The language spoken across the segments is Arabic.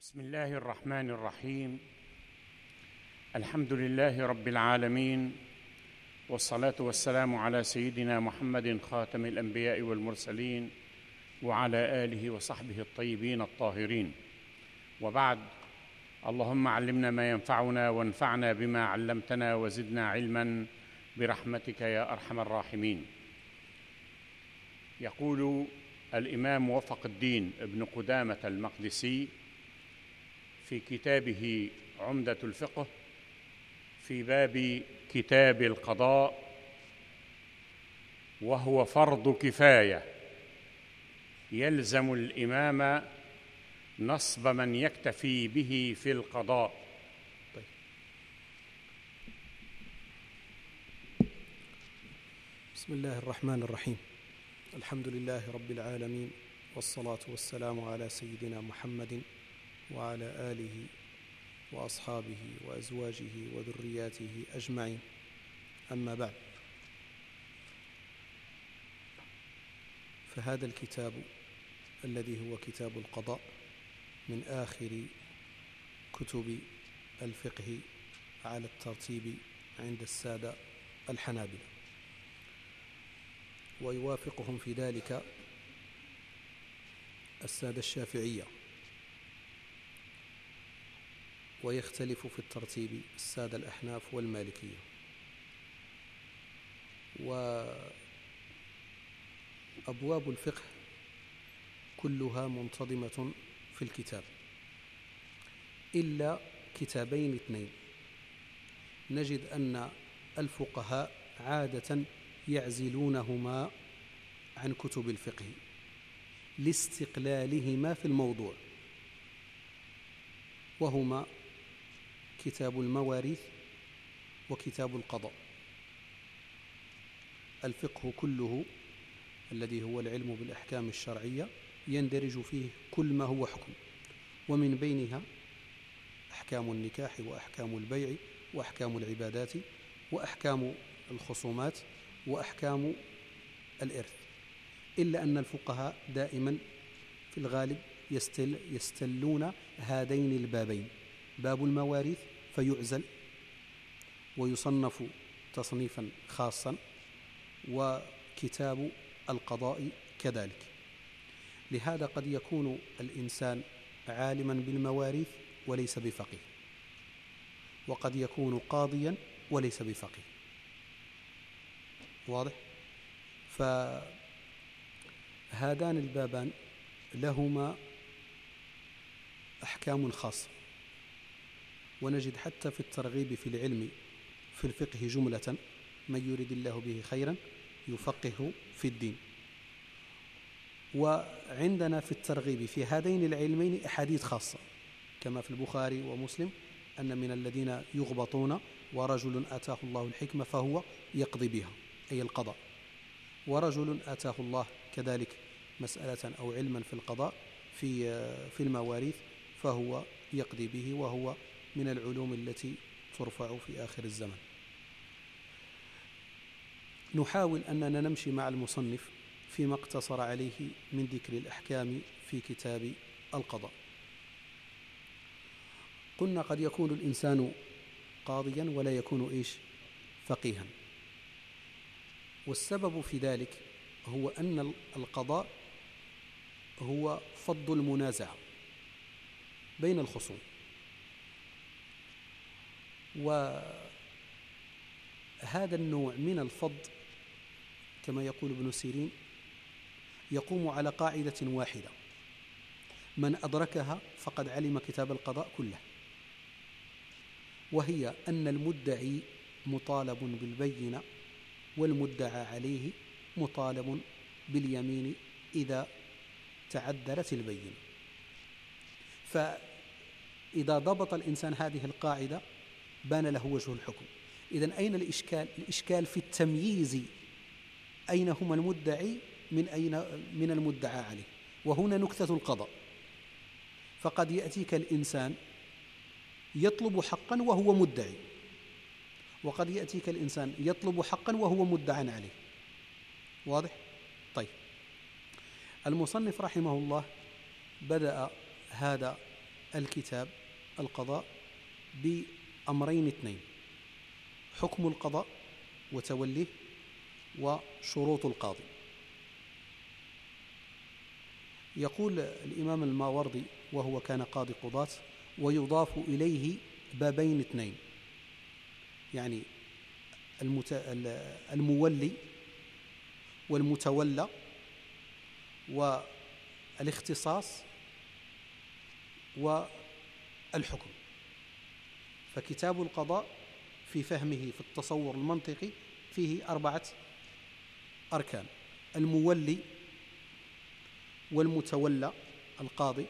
بسم الله الرحمن الرحيم. الحمد لله رب العالمين، والصلاة والسلام على سيدنا محمد خاتم الأنبياء والمرسلين، وعلى آله وصحبه الطيبين الطاهرين، وبعد. اللهم علمنا ما ينفعنا وانفعنا بما علمتنا وزدنا علما برحمتك يا أرحم الراحمين. يقول الإمام موفق الدين ابن قدامة المقدسي في كتابه عمدة الفقه في باب كتاب القضاء: وهو فرض كفاية يلزم الإمام نصب من يكتفي به في القضاء. طيب. بسم الله الرحمن الرحيم. الحمد لله رب العالمين، والصلاة والسلام على سيدنا محمد وعلى آله وأصحابه وأزواجه وذرياته أجمعين، أما بعد، فهذا الكتاب الذي هو كتاب القضاء من آخر كتب الفقه على الترتيب عند السادة الحنابلة، ويوافقهم في ذلك السادة الشافعية، ويختلف في الترتيب السادة الأحناف والمالكية. وأبواب الفقه كلها منتظمة في الكتاب إلا كتابين اثنين، نجد أن الفقهاء عادة يعزلونهما عن كتب الفقه لاستقلالهما في الموضوع، وهما كتاب المواريث وكتاب القضاء. الفقه كله الذي هو العلم بالأحكام الشرعية يندرج فيه كل ما هو حكم، ومن بينها أحكام النكاح وأحكام البيع وأحكام العبادات وأحكام الخصومات وأحكام الإرث، إلا أن الفقهاء دائما في الغالب يستلون هذين البابين: باب المواريث فيعزل ويصنف تصنيفا خاصا، وكتاب القضاء كذلك. لهذا قد يكون الإنسان عالما بالمواريث وليس بفقيه، وقد يكون قاضيا وليس بفقيه. واضح؟ فهذان البابان لهما أحكام خاصة، ونجد حتى في الترغيب في العلم في الفقه جملة: من يريد الله به خيرا يفقهه في الدين. وعندنا في الترغيب في هذين العلمين أحاديث خاصة، كما في البخاري ومسلم أن من الذين يغبطون ورجل آتاه الله الحكمة فهو يقضي بها، أي القضاء، ورجل آتاه الله كذلك مسألة أو علما في القضاء في المواريث فهو يقضي به، وهو من العلوم التي ترفع في آخر الزمن. نحاول أننا نمشي مع المصنف فيما اقتصر عليه من ذكر الأحكام في كتاب القضاء. قلنا قد يكون الإنسان قاضيا ولا يكون فقيها، والسبب في ذلك هو أن القضاء هو فض المنازعة بين الخصوم، وهذا النوع من الفض كما يقول ابن سيرين يقوم على قاعدة واحدة: من أدركها فقد علم كتاب القضاء كله، وهي أن المدعي مطالب بالبينة، والمدعى عليه مطالب باليمين إذا تعذرت البينة. فإذا ضبط الإنسان هذه القاعدة بان له وجه الحكم. إذن أين الإشكال؟ الإشكال في التمييز، أين هما المدعي من المدعى عليه. وهنا نكتة القضاء. فقد يأتيك الإنسان يطلب حقا وهو مدعي، وقد يأتيك الإنسان يطلب حقا وهو مدعى عليه. واضح؟ طيب، المصنف رحمه الله بدأ هذا الكتاب القضاء بأمرين اثنين: حكم القضاء وتوليه، وشروط القاضي. يقول الإمام الماوردي وهو كان قاضي قضاة: ويضاف إليه بابين اثنين، يعني المولي والمتولى والاختصاص والحكم. فكتاب القضاء في فهمه في التصور المنطقي فيه 4 أركان: المولي والمتولى القاضي،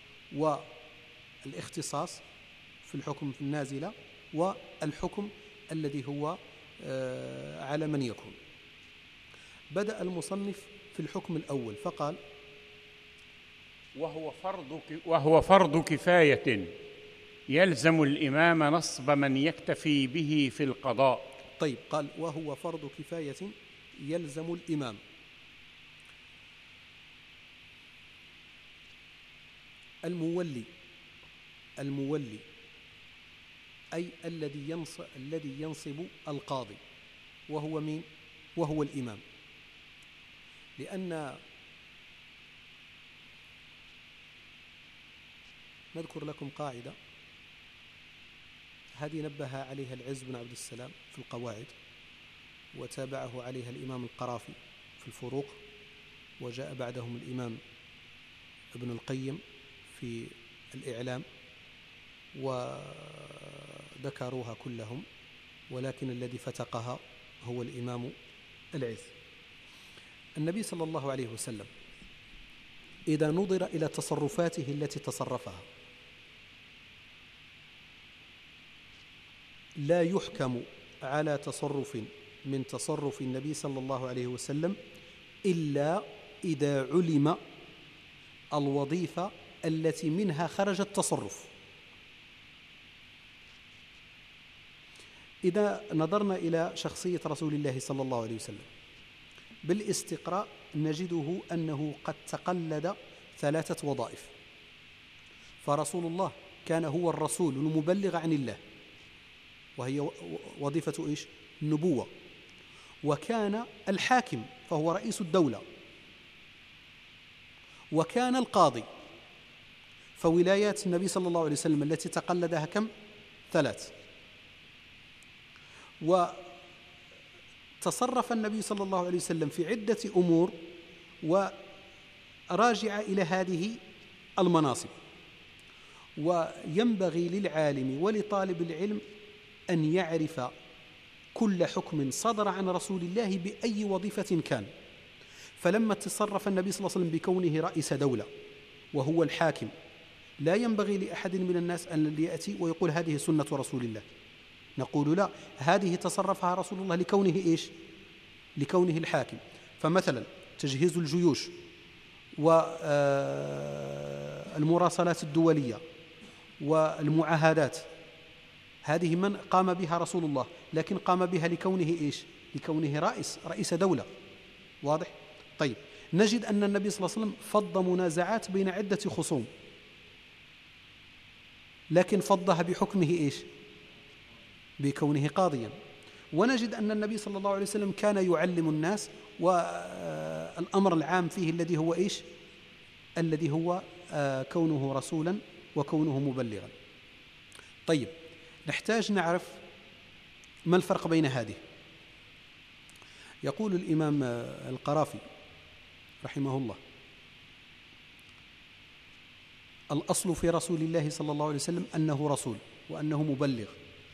والاختصاص في الحكم في النازلة، والحكم الذي هو على من يكون. بدأ المصنف في الحكم الأول فقال: وهو فرض كفاية يلزم الإمام نصب من يكتفي به في القضاء. طيب، قال وهو فرض كفاية يلزم الإمام. المولي أي الذي ينصب القاضي، وهو مين؟ وهو الإمام. لأن نذكر لكم قاعدة هذه نبه عليها العز بن عبد السلام في القواعد، وتابعه عليها الإمام القرافي في الفروق، وجاء بعدهم الإمام ابن القيم في الإعلام، وذكروها كلهم، ولكن الذي فتقها هو الإمام العز. النبي صلى الله عليه وسلم إذا نظر إلى تصرفاته التي تصرفها لا يحكم على تصرف من تصرف النبي صلى الله عليه وسلم إلا إذا علم الوظيفة التي منها خرج التصرف. إذا نظرنا إلى شخصية رسول الله صلى الله عليه وسلم بالاستقراء نجده أنه قد تقلد 3 وظائف. فرسول الله كان هو الرسول المبلغ عن الله، وهي وظيفة إيش؟ النبوة. وكان الحاكم فهو رئيس الدولة، وكان القاضي. فولايات النبي صلى الله عليه وسلم التي تقلدها كم؟ 3. وتصرف النبي صلى الله عليه وسلم في عدة أمور وراجع إلى هذه المناصب. وينبغي للعالم ولطالب العلم أن يعرف كل حكم صدر عن رسول الله بأي وظيفة كان. فلما تصرف النبي صلى الله عليه وسلم بكونه رئيس دولة وهو الحاكم، لا ينبغي لأحد من الناس أن يأتي ويقول هذه سنة رسول الله. نقول لا، هذه تصرفها رسول الله لكونه إيش؟ لكونه الحاكم. فمثلا تجهيز الجيوش والمراسلات الدولية والمعاهدات، هذه من قام بها رسول الله، لكن قام بها لكونه إيش؟ لكونه رئيس دولة. واضح؟ طيب، نجد أن النبي صلى الله عليه وسلم فض منازعات بين عدة خصوم، لكن فضها بحكمه إيش؟ بكونه قاضيا. ونجد أن النبي صلى الله عليه وسلم كان يعلم الناس، والأمر العام فيه الذي هو إيش؟ الذي هو كونه رسولا وكونه مبلغا. طيب، نحتاج نعرف ما الفرق بين هذه. يقول الإمام القرافي رحمه الله: الأصل في رسول الله صلى الله عليه وسلم أنه رسول وأنه مبلغ،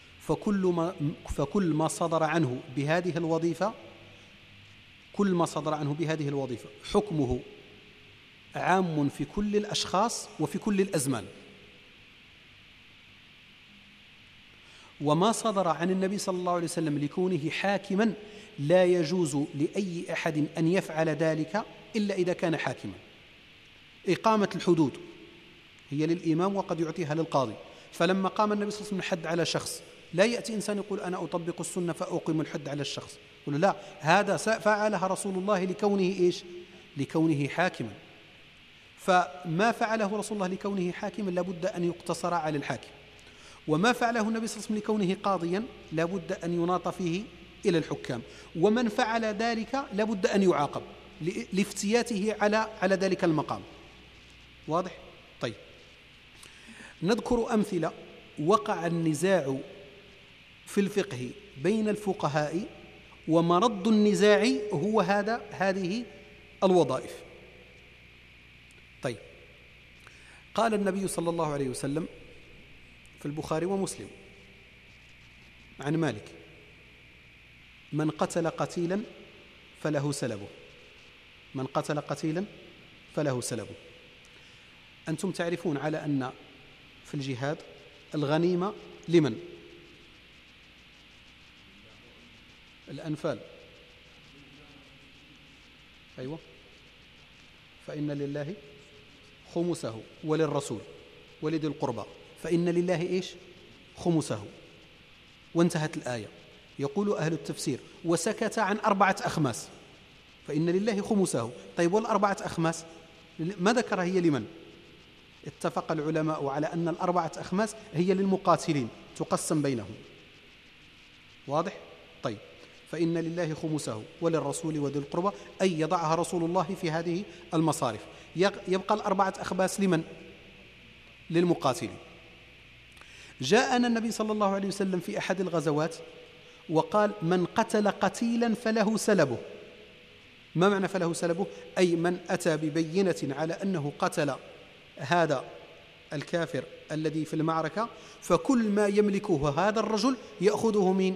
فكل ما صدر عنه بهذه الوظيفة حكمه عام في كل الأشخاص وفي كل الأزمان. وما صدر عن النبي صلى الله عليه وسلم لكونه حاكما لا يجوز لأي أحد أن يفعل ذلك إلا إذا كان حاكما. إقامة الحدود هي للإمام وقد يعطيها للقاضي. فلما قام النبي صلى الله عليه وسلم الحد على شخص، لا يأتي إنسان يقول أنا أطبق السنة فأقيم الحد على الشخص، يقول لا، هذا فعلها رسول الله لكونه إيش؟ لكونه حاكما. فما فعله رسول الله لكونه حاكما لابد أن يقتصر على الحاكم، وما فعله النبي صلى الله عليه وسلم لكونه قاضيا لابد أن يناط فيه إلى الحكام، ومن فعل ذلك لابد أن يعاقب لافتياته على ذلك المقام. واضح؟ طيب، نذكر أمثلة وقع النزاع في الفقه بين الفقهاء ومرد النزاع هو هذه الوظائف. طيب، قال النبي صلى الله عليه وسلم في البخاري ومسلم عن مالك: من قتل قتيلا فله سلبه. من قتل قتيلا فله سلبه. أنتم تعرفون على أن في الجهاد الغنيمة لمن؟ الأنفال. أيوة، فإن لله خمسه وللرسول ولذي القربى، فإن لله إيش؟ خمسه. وانتهت الآية. يقول أهل التفسير: وسكت عن 4 أخماس، فإن لله خمسه. طيب، والأربعة أخماس ما ذكر هي لمن؟ اتفق العلماء على أن 4 أخماس هي للمقاتلين تقسم بينهم. واضح؟ طيب، فإن لله خمسه وللرسول وذي القربى، أي يضعها رسول الله في هذه المصارف. يبقى 4 أخماس لمن؟ للمقاتلين. جاءنا النبي صلى الله عليه وسلم في أحد الغزوات وقال: من قتل قتيلا فله سلبه. ما معنى فله سلبه؟ أي من أتى ببينة على أنه قتل هذا الكافر الذي في المعركة، فكل ما يملكه هذا الرجل يأخذه من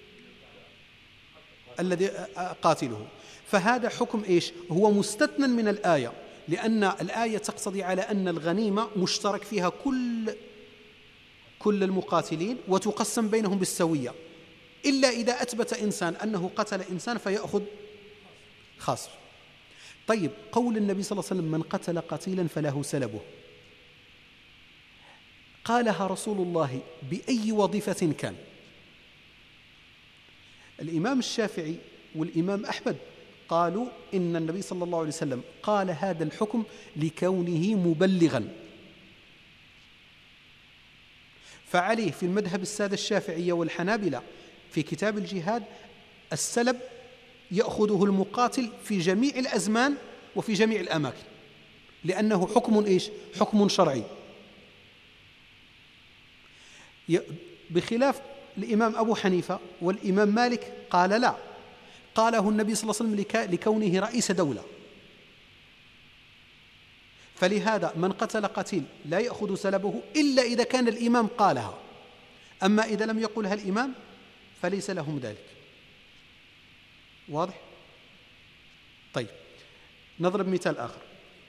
الذي قاتله. فهذا حكم إيش؟ هو مستثنى من الآية، لأن الآية تقتضي على أن الغنيمة مشترك فيها كل المقاتلين وتقسم بينهم بالسوية، إلا إذا أثبت إنسان أنه قتل إنسان فيأخذ خاص. طيب، قول النبي صلى الله عليه وسلم: من قتل قتيلا فله سلبه، قالها رسول الله بأي وظيفة كان؟ الإمام الشافعي والإمام أحمد قالوا إن النبي صلى الله عليه وسلم قال هذا الحكم لكونه مبلغا. فعليه في المذهب السادة الشافعية والحنابلة في كتاب الجهاد السلب يأخذه المقاتل في جميع الأزمان وفي جميع الأماكن، لأنه حكم إيش؟ حكم شرعي. بخلاف الإمام أبو حنيفة والإمام مالك قال لا، قاله النبي صلى الله عليه وسلم لكونه رئيس دولة. فلهذا من قتل قتيل لا يأخذ سلبه إلا إذا كان الإمام قالها، أما إذا لم يقلها الإمام فليس لهم ذلك. واضح؟ طيب، نضرب مثال آخر.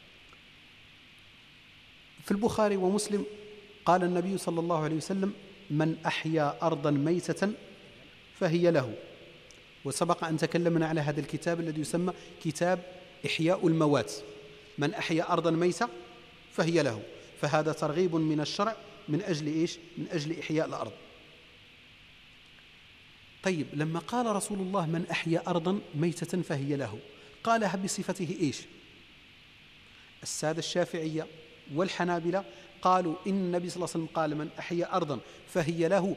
في البخاري ومسلم قال النبي صلى الله عليه وسلم: من أحيا أرضا ميتة فهي له. وسبق أن تكلمنا على هذا الكتاب الذي يسمى كتاب إحياء الموات. من أحيا أرضا ميتة فهي له، فهذا ترغيب من الشرع من أجل إيش؟ من أجل إحياء الأرض. طيب، لما قال رسول الله: من أحيا أرضا ميتة فهي له، قالها بصفته إيش؟ السادة الشافعية والحنابلة قالوا إن النبي صلى الله عليه وسلم قال: من أحيا أرضا فهي له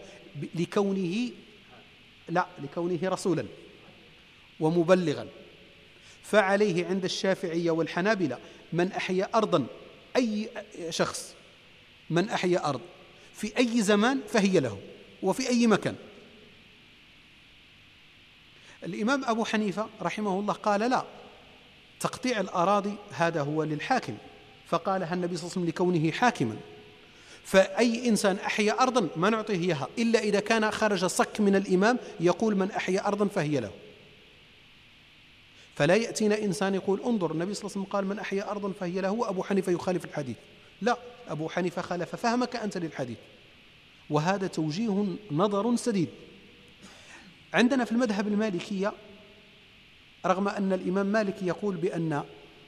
لكونه رسولا ومبلغا. فعليه عند الشافعية والحنابلة من أحيا أرضا، أي شخص من أحيا أرض في أي زمان فهي له وفي أي مكان. الإمام أبو حنيفة رحمه الله قال لا، تقطيع الأراضي هذا هو للحاكم، فقالها النبي صلى الله عليه وسلم لكونه حاكما. فأي إنسان أحيا أرضا ما نعطيه إياها إلا إذا كان خرج صك من الإمام يقول: من أحيا أرضا فهي له. فلا يأتينا إنسان يقول: انظر النبي صلى الله عليه وسلم قال: من أحيا أرضا فهي له، وأبو حنيفة يخالف الحديث. لا، أبو حنيفة خالف فهمك أنت للحديث، وهذا توجيه نظر سديد. عندنا في المذهب المالكية، رغم أن الإمام مالك يقول بأن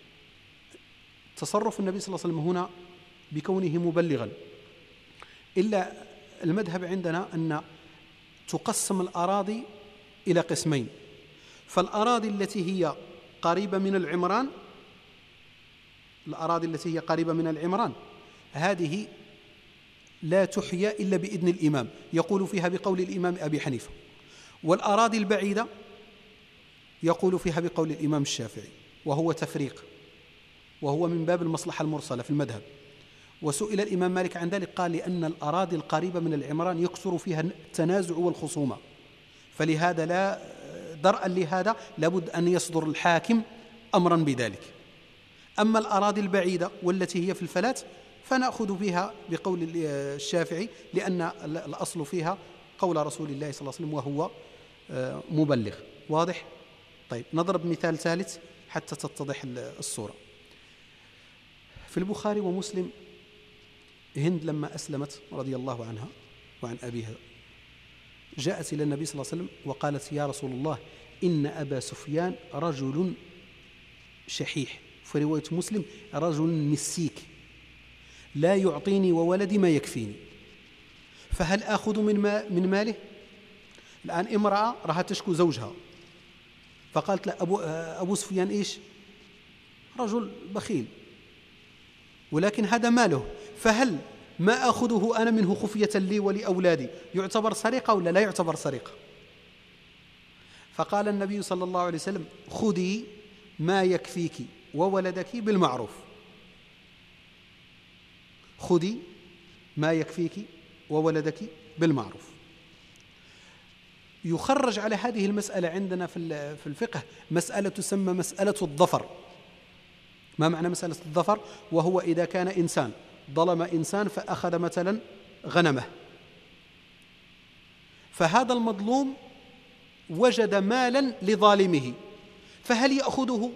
تصرف النبي صلى الله عليه وسلم هنا بكونه مبلغا، إلا المذهب عندنا أن تقسم الأراضي إلى قسمين. فالأراضي التي هي قريبة من العمران الأراضي التي هي قريبة من العمران هذه لا تحيى إلا بإذن الإمام، يقول فيها بقول الإمام أبي حنيفة. والأراضي البعيدة يقول فيها بقول الإمام الشافعي، وهو تفريق، وهو من باب المصلحة المرسلة في المذهب. وسئل الإمام مالك عن ذلك قال لأن الأراضي القريبة من العمران يكثر فيها التنازع والخصومة، فلهذا لا درءا لهذا لابد أن يصدر الحاكم أمرا بذلك. أما الأراضي البعيدة والتي هي في الفلات فنأخذ فيها بقول الشافعي، لأن الأصل فيها قول رسول الله صلى الله عليه وسلم وهو مبلغ. واضح؟ طيب نضرب مثال ثالث حتى تتضح الصورة. في البخاري ومسلم هند لما أسلمت رضي الله عنها وعن أبيها جاءت إلى النبي صلى الله عليه وسلم وقالت يا رسول الله إن أبا سفيان رجل شحيح، في رواية مسلم رجل مسيك لا يعطيني وولدي ما يكفيني، فهل آخذ من ماله؟ الآن امرأة راح تشكو زوجها فقالت لا أبو سفيان إيش؟ رجل بخيل، ولكن هذا ماله، فهل ما أخذه أنا منه خفية لي ولأولادي يعتبر سرقة ولا لا يعتبر سرقة؟ فقال النبي صلى الله عليه وسلم خذي ما يكفيك وولدك بالمعروف، خذي ما يكفيك وولدك بالمعروف. يخرج على هذه المسألة عندنا في الفقه مسألة تسمى مسألة الظفر. ما معنى مسألة الظفر؟ وهو إذا كان إنسان ظلم إنسان فأخذ مثلا غنمه، فهذا المظلوم وجد مالا لظالمه، فهل يأخذه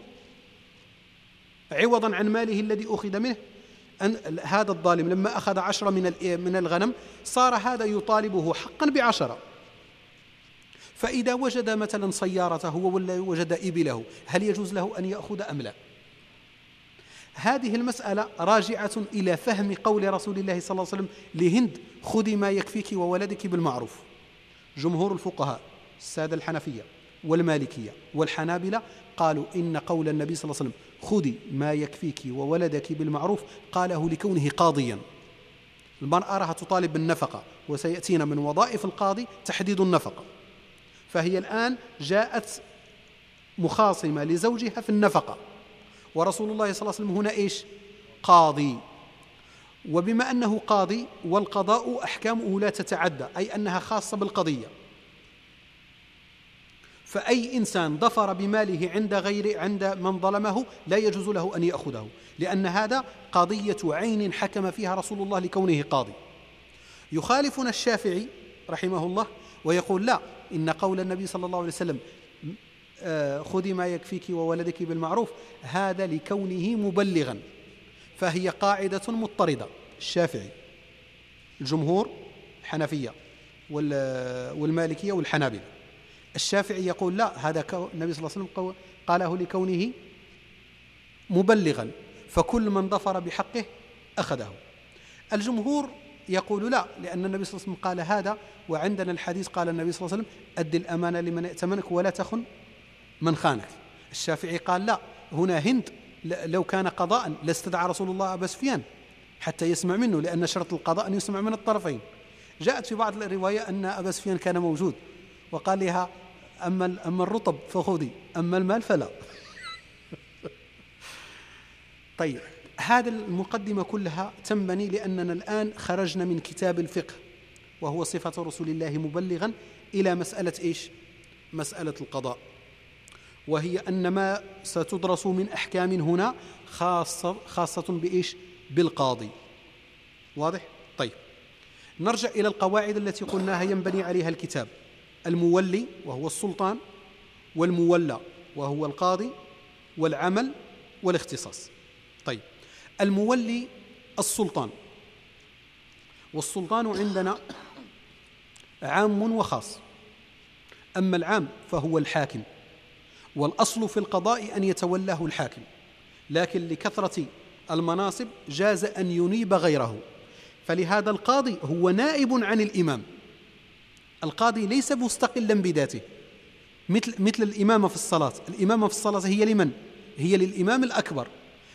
عوضا عن ماله الذي أخذ منه؟ أن هذا الظالم لما أخذ 10 من الغنم صار هذا يطالبه حقا ب10، فإذا وجد مثلا سيارته ولا وجد إبله هل يجوز له أن يأخذ أم لا؟ هذه المسألة راجعة إلى فهم قول رسول الله صلى الله عليه وسلم لهند خذي ما يكفيك وولدك بالمعروف. جمهور الفقهاء السادة الحنفية والمالكية والحنابلة قالوا إن قول النبي صلى الله عليه وسلم خذي ما يكفيك وولدك بالمعروف قاله لكونه قاضيا. المرأة راح تطالب بالنفقة، وسيأتينا من وظائف القاضي تحديد النفقة، فهي الآن جاءت مخاصمة لزوجها في النفقة، ورسول الله صلى الله عليه وسلم هنا إيش؟ قاضي. وبما أنه قاضي والقضاء أحكامه لا تتعدى، أي أنها خاصة بالقضية، فأي إنسان ظفر بماله عند من ظلمه لا يجوز له أن يأخذه، لأن هذا قضية عين حكم فيها رسول الله لكونه قاضي. يخالفنا الشافعي رحمه الله ويقول لا، إن قول النبي صلى الله عليه وسلم خذي ما يكفيك وولدك بالمعروف هذا لكونه مبلغا، فهي قاعدة مضطردة. الشافعي، الجمهور، الحنفية والمالكية والحنابلة. الشافعي يقول لا، هذا النبي صلى الله عليه وسلم قاله لكونه مبلغا، فكل من ظفر بحقه أخذه. الجمهور يقول لا، لأن النبي صلى الله عليه وسلم قال هذا، وعندنا الحديث قال النبي صلى الله عليه وسلم أد الأمانة لمن ائتمنك ولا تخن من خانك. الشافعي قال لا، هنا هند لو كان قضاء لاستدعى رسول الله أبا سفيان حتى يسمع منه، لأن شرط القضاء أن يسمع من الطرفين. جاءت في بعض الرواية أن أبا سفيان كان موجود وقال لها أما الرطب فخذي، أما المال فلا. طيب، هذه المقدمة كلها تنبني لأننا الآن خرجنا من كتاب الفقه وهو صفة رسول الله مبلغا إلى مسألة إيش؟ مسألة القضاء، وهي أن ما ستدرس من أحكام هنا خاصة بإيش؟ بالقاضي. واضح؟ طيب، نرجع إلى القواعد التي قلناها ينبني عليها الكتاب: المولي وهو السلطان، والمولى وهو القاضي، والعمل والاختصاص. طيب، المولي السلطان، والسلطان عندنا عام وخاص. أما العام فهو الحاكم، والأصل في القضاء أن يتولاه الحاكم، لكن لكثرة المناصب جاز أن ينيب غيره، فلهذا القاضي هو نائب عن الإمام. القاضي ليس مستقلا بذاته، مثل الإمامة في الصلاة. الإمامة في الصلاة هي لمن؟ هي للإمام الأكبر،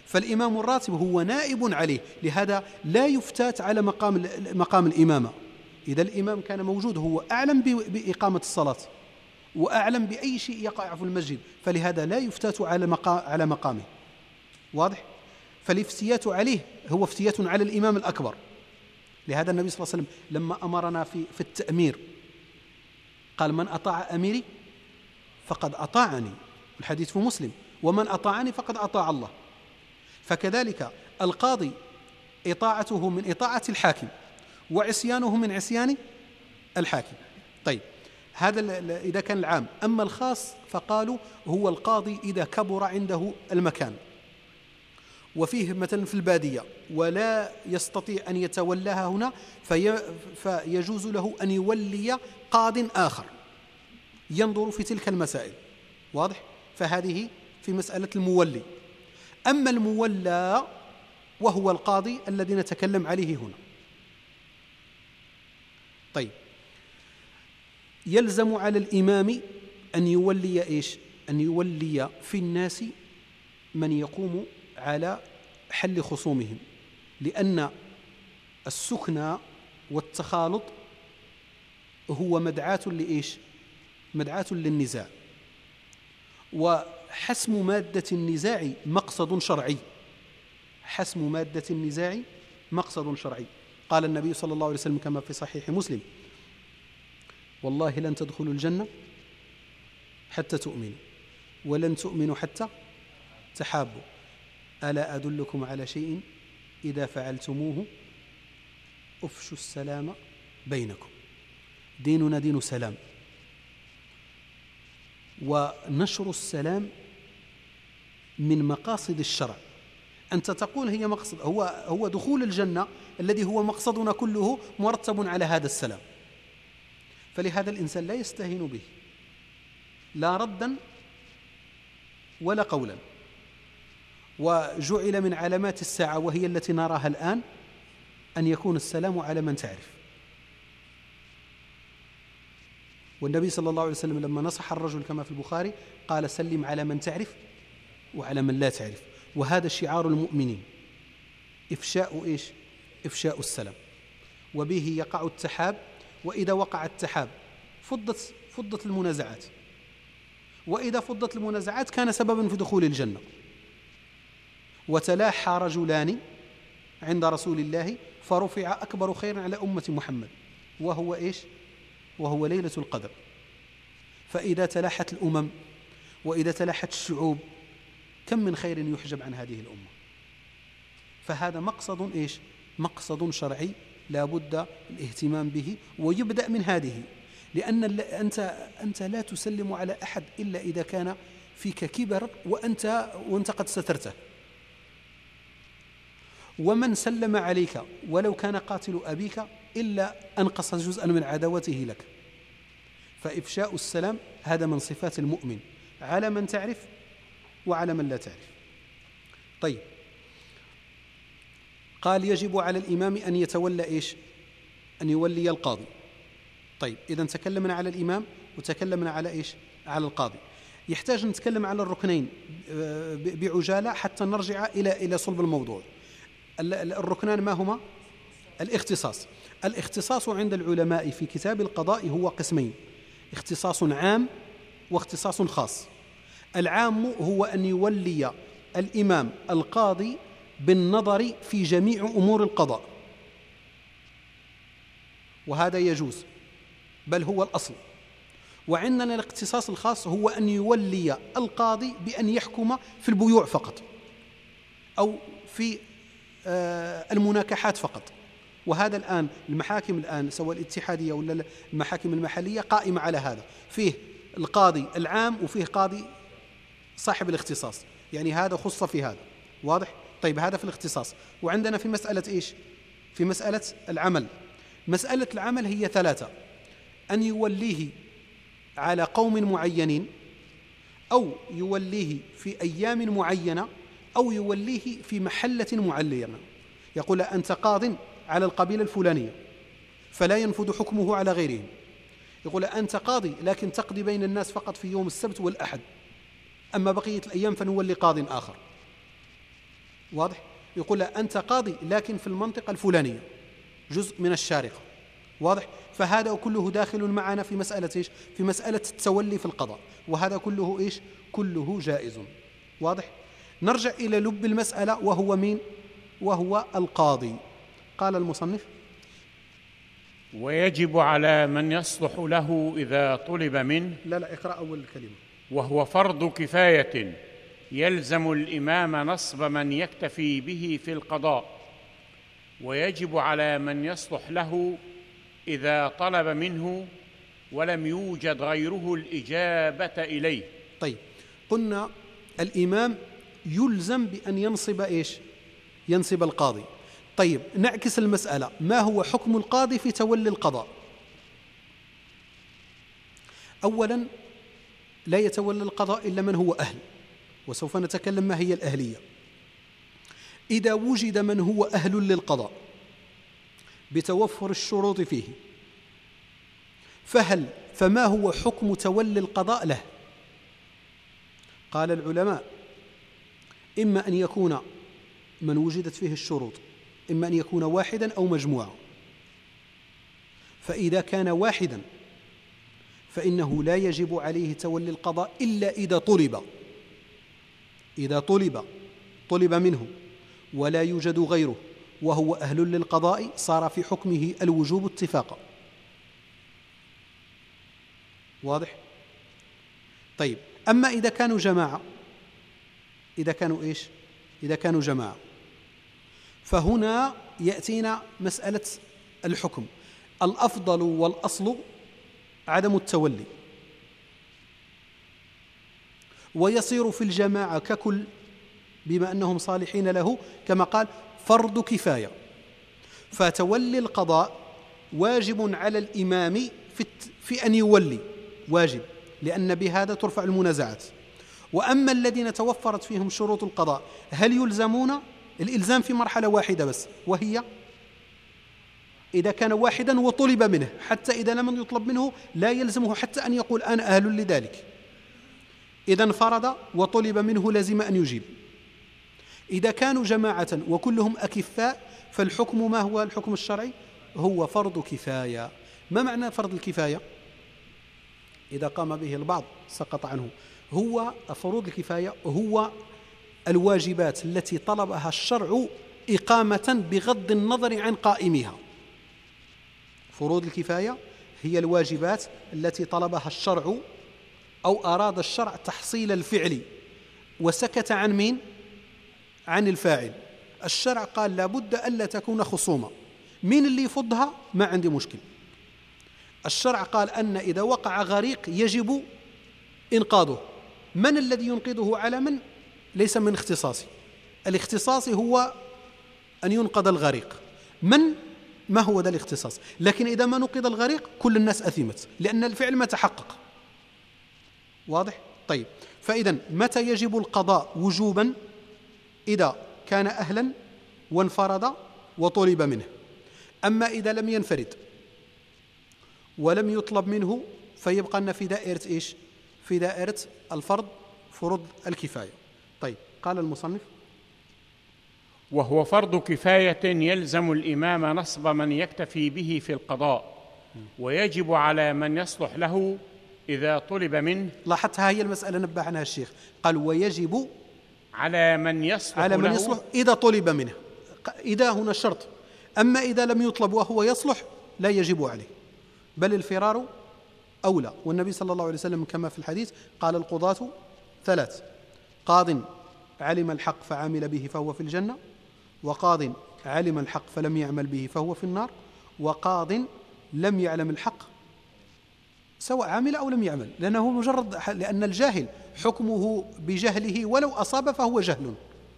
فالإمام الراتب هو نائب عليه، لهذا لا يفتات على مقام الإمامة. إذا الإمام كان موجود هو أعلم بإقامة الصلاة وأعلم بأي شيء يقع في المسجد، فلهذا لا يفتات على مقامه. واضح؟ فالافتيات عليه هو افتيات على الإمام الأكبر. لهذا النبي صلى الله عليه وسلم لما أمرنا في التأمير قال: من أطاع أميري فقد أطاعني، الحديث في مسلم، ومن أطاعني فقد أطاع الله. فكذلك القاضي إطاعته من إطاعة الحاكم وعصيانه من عصيان الحاكم. طيب، هذا إذا كان العام. أما الخاص فقالوا هو القاضي إذا كبر عنده المكان وفيه مثلا في البادية ولا يستطيع أن يتولاها هنا، فيجوز له أن يولي قاض آخر ينظر في تلك المسائل. واضح؟ فهذه في مسألة المولي. أما المولى وهو القاضي الذي نتكلم عليه هنا. طيب، يلزم على الإمام أن يولي إيش؟ أن يولي في الناس من يقوم على حل خصومهم، لأن السكنى والتخالط هو مدعاة لإيش؟ مدعاة للنزاع، وحسم مادة النزاع مقصد شرعي. حسم مادة النزاع مقصد شرعي. قال النبي صلى الله عليه وسلم كما في صحيح مسلم: والله لن تدخلوا الجنة حتى تؤمنوا، ولن تؤمنوا حتى تحابوا، ألا أدلكم على شيء إذا فعلتموه أفشوا السلام بينكم. ديننا دين سلام، ونشر السلام من مقاصد الشرع. أنت تقول هي مقصد، هو دخول الجنة الذي هو مقصدنا كله مرتب على هذا السلام. فلهذا الإنسان لا يستهين به لا ردا ولا قولا. وجعل من علامات الساعة وهي التي نراها الآن أن يكون السلام على من تعرف. والنبي صلى الله عليه وسلم لما نصح الرجل كما في البخاري قال: سلم على من تعرف وعلى من لا تعرف. وهذا شعار المؤمنين، إفشاء إيش؟ إفشاء السلام، وبه يقع التحاب. وإذا وقع التحاب فضت المنازعات، وإذا فضت المنازعات كان سببا في دخول الجنة. وتلاحى رجلان عند رسول الله فرفع أكبر خير على أمة محمد، وهو إيش؟ وهو ليلة القدر. فإذا تلاحت الأمم وإذا تلاحت الشعوب كم من خير يحجب عن هذه الأمة. فهذا مقصد إيش؟ مقصد شرعي لا بد الاهتمام به، ويبدأ من هذه. لأن أنت لا تسلم على أحد إلا إذا كان فيك كبر وأنت قد سترته. ومن سلم عليك ولو كان قاتل أبيك إلا أنقص جزءا من عداوته لك. فإفشاء السلام هذا من صفات المؤمن على من تعرف وعلى من لا تعرف. طيب، قال: يجب على الإمام أن يتولى إيش؟ أن يولي القاضي. طيب، إذا تكلمنا على الإمام وتكلمنا على إيش؟ على القاضي. يحتاج نتكلم على الركنين بعجالة حتى نرجع إلى صلب الموضوع. الركنان ما هما؟ الاختصاص. الاختصاص عند العلماء في كتاب القضاء هو قسمين: اختصاص عام واختصاص خاص. العام هو أن يولي الإمام القاضي بالنظر في جميع أمور القضاء، وهذا يجوز بل هو الأصل. وعندنا الاختصاص الخاص هو أن يولي القاضي بأن يحكم في البيوع فقط أو في المناكحات فقط. وهذا الآن المحاكم الآن سواء الاتحادية ولا المحاكم المحلية قائمة على هذا، فيه القاضي العام وفيه قاضي صاحب الاختصاص، يعني هذا خص في هذا. واضح؟ طيب، هذا في الاختصاص. وعندنا في مسألة إيش؟ في مسألة العمل. مسألة العمل هي ثلاثة: أن يوليه على قوم معينين، أو يوليه في أيام معينة، أو يوليه في محلة معينة. يقول: أنت قاض على القبيلة الفلانية فلا ينفذ حكمه على غيرهم. يقول: أنت قاضي لكن تقضي بين الناس فقط في يوم السبت والأحد، أما بقية الأيام فنولي قاض آخر. واضح؟ يقول له أنت قاضي لكن في المنطقة الفلانية، جزء من الشارقة، واضح؟ فهذا كله داخل معنا في مسألة إيش؟ في مسألة التولي في القضاء، وهذا كله إيش؟ كله جائز، واضح؟ نرجع إلى لب المسألة، وهو مين؟ وهو القاضي. قال المصنف: ويجب على من يصلح له إذا طلب منه. لا اقرأ أول الكلمة. وهو فرض كفاية يلزم الإمام نصب من يكتفي به في القضاء، ويجب على من يصلح له إذا طلب منه ولم يوجد غيره الإجابة إليه. طيب، قلنا الإمام يلزم بأن ينصب إيش؟ ينصب القاضي. طيب، نعكس المسألة، ما هو حكم القاضي في تولي القضاء؟ أولا، لا يتولى القضاء إلا من هو أهل، وسوف نتكلم ما هي الأهلية. إذا وجد من هو أهل للقضاء بتوفر الشروط فيه، فما هو حكم تولي القضاء له؟ قال العلماء: إما أن يكون من وجدت فيه الشروط، إما أن يكون واحدا أو مجموعة. فإذا كان واحدا فإنه لا يجب عليه تولي القضاء إلا إذا طلب منه ولا يوجد غيره وهو أهل للقضاء، صار في حكمه الوجوب اتفاقا. واضح؟ طيب، أما إذا كانوا جماعة، إذا كانوا جماعة، فهنا يأتينا مسألة الحكم. الأفضل والأصل عدم التولي، ويصير في الجماعة ككل بما أنهم صالحين له، كما قال فرض كفاية. فتولي القضاء واجب على الإمام في أن يولي، واجب، لأن بهذا ترفع المنازعات. وأما الذين توفرت فيهم شروط القضاء، هل يلزمون؟ الإلزام في مرحلة واحدة بس، وهي إذا كان واحدا وطلب منه، حتى إذا لم يطلب منه لا يلزمه حتى أن يقول أنا أهل لذلك. إذا انفرد وطلب منه لازم أن يجيب. إذا كانوا جماعة وكلهم أكفاء، فالحكم ما هو الحكم الشرعي؟ هو فرض كفاية. ما معنى فرض الكفاية؟ إذا قام به البعض سقط عنه. هو فروض الكفاية هو الواجبات التي طلبها الشرع إقامة بغض النظر عن قائمها. فروض الكفاية هي الواجبات التي طلبها الشرع أو أراد الشرع تحصيل الفعل وسكت عن مين؟ عن الفاعل. الشرع قال لابد ألا تكون خصومة، مين اللي يفضها؟ ما عندي مشكل. الشرع قال أن إذا وقع غريق يجب إنقاذه، من الذي ينقذه على من؟ ليس من اختصاصي، الاختصاصي هو أن ينقذ الغريق. ما هو ذا الاختصاص؟ لكن إذا ما نقذ الغريق كل الناس أثمت، لأن الفعل ما تحقق. واضح؟ طيب، فإذا متى يجب القضاء وجوبا؟ إذا كان أهلا وانفرد وطلب منه. أما إذا لم ينفرد ولم يطلب منه فيبقى لنا في دائرة إيش؟ في دائرة الفرض، فروض الكفاية. طيب، قال المصنف: وهو فرض كفاية يلزم الإمام نصب من يكتفي به في القضاء، ويجب على من يصلح له إذا طلب منه. لاحظتها هي المسألة نبه عنها الشيخ، قال ويجب على من يصلح إذا طلب منه. إذا هنا شرط، أما إذا لم يطلب وهو يصلح لا يجب عليه، بل الفرار أولى. والنبي صلى الله عليه وسلم كما في الحديث قال القضاة ثلاث: قاض علم الحق فعمل به فهو في الجنة، وقاض علم الحق فلم يعمل به فهو في النار، وقاض لم يعلم الحق سواء عمل أو لم يعمل، لأنه مجرد، لأن الجاهل حكمه بجهله ولو أصاب فهو جهل.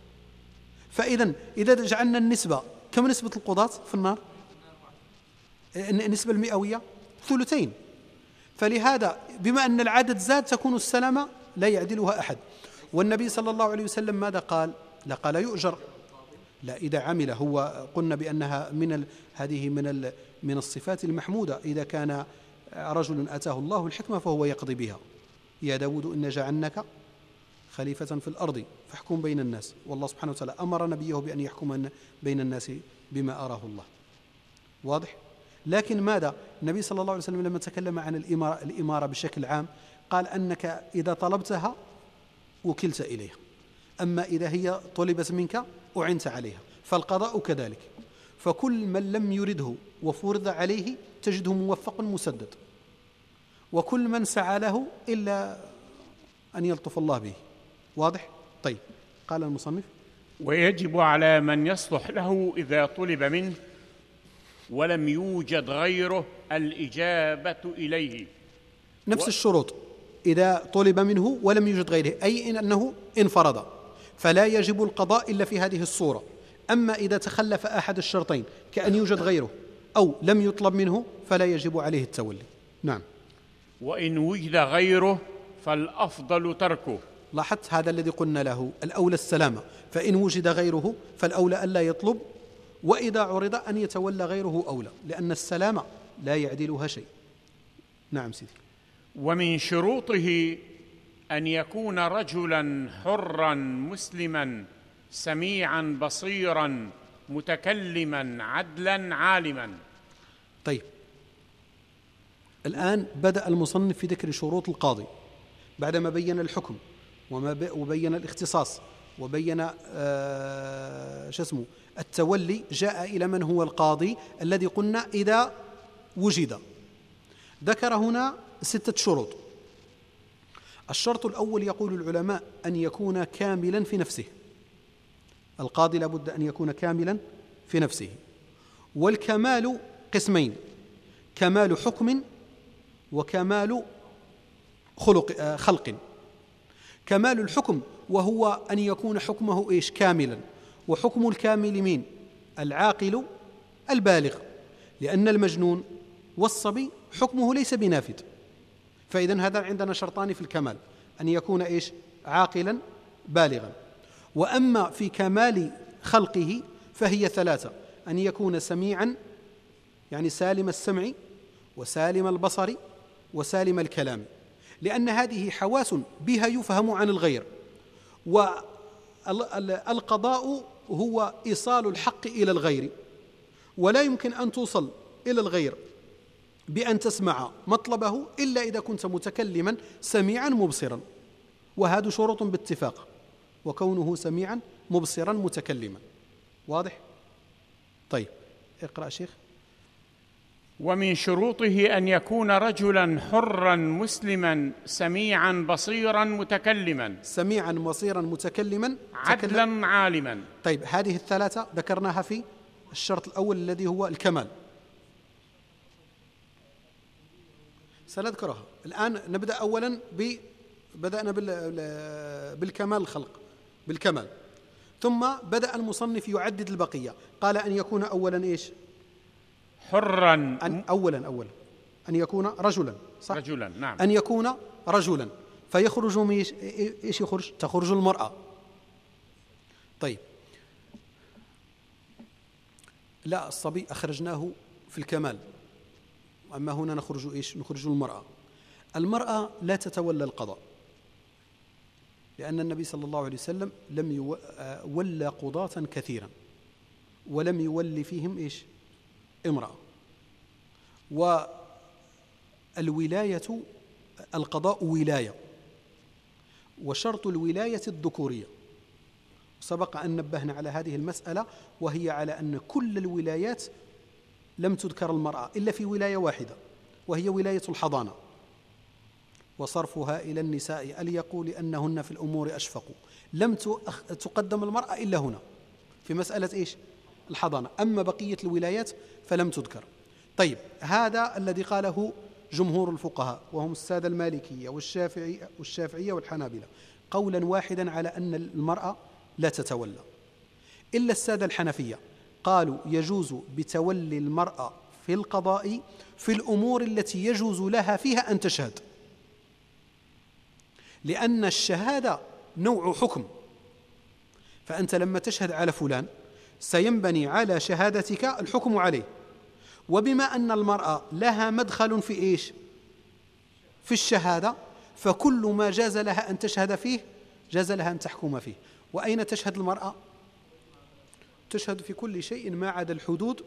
إذا جعلنا النسبة، كم نسبة القضاة في النار؟ النسبة المئوية ثلثين. فلهذا بما أن العدد زاد تكون السلامة لا يعدلها أحد. والنبي صلى الله عليه وسلم ماذا قال؟ لا قال يؤجر، لا، إذا عمل. هو قلنا بأنها هذه من الصفات المحمودة. إذا كان رجل أتاه الله الحكمة فهو يقضي بها. يا داود إن جعلناك خليفة في الأرض فاحكم بين الناس، والله سبحانه وتعالى أمر نبيه بأن يحكم بين الناس بما أراه الله. واضح؟ لكن ماذا؟ النبي صلى الله عليه وسلم لما تكلم عن الإمارة بشكل عام قال أنك إذا طلبتها وكلت إليها، أما إذا هي طلبت منك أعنت عليها، فالقضاء كذلك. فكل من لم يرده وفرض عليه تجده موفق مسدد، وكل من سعى له إلا أن يلطف الله به. واضح؟ طيب، قال المصنف: ويجب على من يصلح له إذا طلب منه ولم يوجد غيره الإجابة إليه. نفس الشروط إذا طلب منه ولم يوجد غيره، أي إن أنه انفرد، فلا يجب القضاء إلا في هذه الصورة. أما إذا تخلف أحد الشرطين كأن يوجد غيره أو لم يطلب منه فلا يجب عليه التولي. نعم. وإن وجد غيره فالأفضل تركه. لاحظت هذا الذي قلنا له الأولى السلامة، فإن وجد غيره فالأولى ألا يطلب، وإذا عرض أن يتولى غيره أولى، لأن السلامة لا يعدلها شيء. نعم سيدي. ومن شروطه أن يكون رجلا حرا مسلما سميعا بصيرا متكلما عدلا عالما. طيب، الآن بدأ المصنف في ذكر شروط القاضي بعدما بين الحكم وبين الاختصاص وبين التولي. جاء إلى من هو القاضي الذي قلنا إذا وجد. ذكر هنا 6 شروط. الشرط الأول يقول العلماء أن يكون كاملا في نفسه. القاضي لابد أن يكون كاملا في نفسه. والكمال قسمين: كمال حكم وكمال خلق. كمال الحكم وهو أن يكون حكمه كاملا، وحكم الكامل مين؟ العاقل البالغ، لأن المجنون والصبي حكمه ليس بنافذ. فإذن هذا عندنا شرطان في الكمال: أن يكون عاقلا بالغا. وأما في كمال خلقه فهي 3: أن يكون سميعا، يعني سالم السمع وسالم البصر وسالم الكلام، لأن هذه حواس بها يفهم عن الغير. والقضاء هو إيصال الحق إلى الغير، ولا يمكن أن توصل إلى الغير بأن تسمع مطلبه إلا إذا كنت متكلما سميعا مبصرا، وهذا شروط باتفاق، وكونه سميعا مبصرا متكلما. واضح؟ طيب، اقرأ شيخ. ومن شروطه أن يكون رجلا حرا مسلما سميعا بصيرا متكلما. سميعا بصيرا متكلما عدلا عالما. طيب، هذه 3 ذكرناها في الشرط الأول الذي هو الكمال، سنذكرها الآن. نبدأ أولا بدأنا بالكمال الخلق، بالكمال، ثم بدأ المصنف يعدد البقية. قال أن يكون أولا حرا، أولا أن يكون رجلا، صح؟ رجلا، نعم. أن يكون رجلا، فيخرج إيش يخرج؟ تخرج المرأة. طيب، لا، الصبي أخرجناه في الكمال، أما هنا نخرج المرأة. المرأة لا تتولى القضاء، لأن النبي صلى الله عليه وسلم لم ولى قضاة كثيرا ولم يولي فيهم امرأة. والولاية، القضاء ولاية، وشرط الولاية الذكورية. سبق أن نبهنا على هذه المسألة، وهي على أن كل الولايات لم تذكر المرأة إلا في ولاية واحدة، وهي ولاية الحضانة، وصرفها إلى النساء أليقوا لأنهن في الأمور أشفقوا. لم تقدم المرأة إلا هنا في مسألة الحضانة، أما بقية الولايات فلم تذكر. طيب، هذا الذي قاله جمهور الفقهاء، وهم السادة المالكية والشافعية والحنابلة، قولا واحدا على أن المرأة لا تتولى. إلا السادة الحنفية قالوا يجوز بتولي المرأة في القضاء في الأمور التي يجوز لها فيها أن تشهد، لأن الشهادة نوع حكم، فأنت لما تشهد على فلان سينبني على شهادتك الحكم عليه. وبما أن المرأة لها مدخل في في الشهادة، فكل ما جاز لها أن تشهد فيه جاز لها أن تحكم فيه. وأين تشهد المرأة؟ تشهد في كل شيء ما عدا الحدود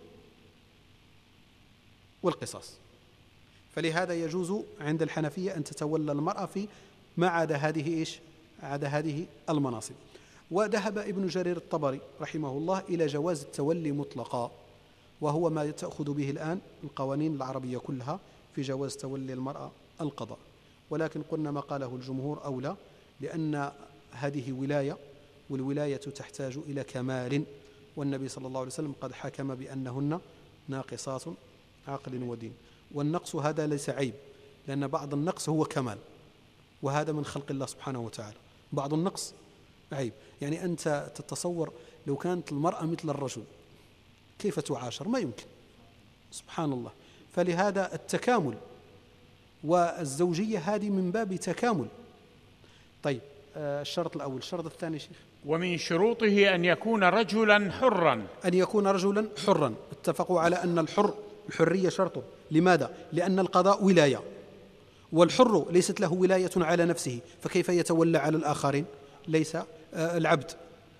والقصاص. فلهذا يجوز عند الحنفية أن تتولى المرأة في ما عدا هذه عدا هذه المناصب. وذهب ابن جرير الطبري رحمه الله إلى جواز التولي مطلقا، وهو ما تأخذ به الآن القوانين العربية كلها في جواز تولي المرأة القضاء. ولكن قلنا ما قاله الجمهور أولى، لأن هذه ولاية، والولاية تحتاج إلى كمال، والنبي صلى الله عليه وسلم قد حكم بأنهن ناقصات عقل ودين. والنقص هذا ليس عيب، لأن بعض النقص هو كمال، وهذا من خلق الله سبحانه وتعالى. بعض النقص عيب، يعني أنت تتصور لو كانت المرأة مثل الرجل كيف تعاشر؟ ما يمكن، سبحان الله. فلهذا التكامل والزوجية هذه من باب تكامل. طيب، الشرط الأول. الشرط الثاني شيخ؟ ومن شروطه أن يكون رجلا حرا. أن يكون رجلا حرا. اتفقوا على أن الحرية شرط. لماذا؟ لأن القضاء ولاية، والحر ليست له ولاية على نفسه، فكيف يتولى على الآخرين؟ ليس العبد.